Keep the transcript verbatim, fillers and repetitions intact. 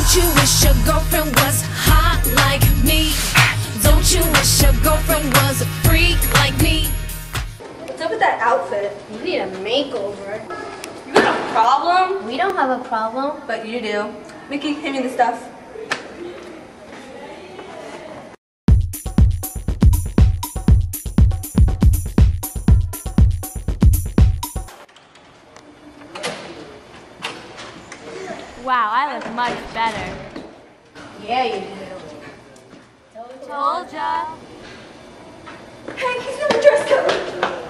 Don't you wish your girlfriend was hot like me? Don't you wish your girlfriend was a freak like me? What's up with that outfit? You need a makeover. You got a problem? We don't have a problem. But you do. Mickey, hand me the stuff. Wow, I look much better. Yeah, you do. Told ya. Hey, he's got a dress code.